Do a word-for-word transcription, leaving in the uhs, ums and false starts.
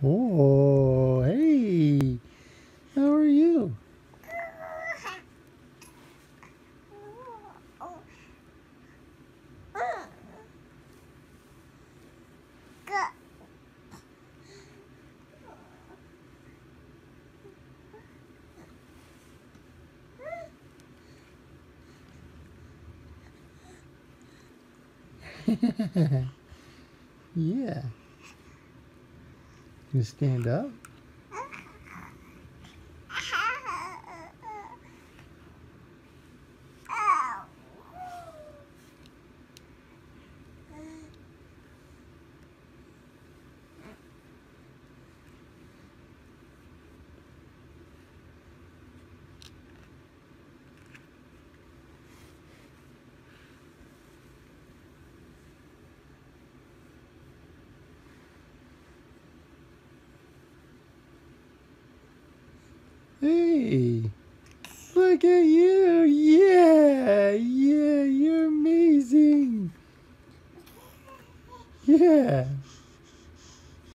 Oh, hey, how are you? Yeah. You stand up? Hey, look at you. Yeah, yeah, you're amazing. Yeah.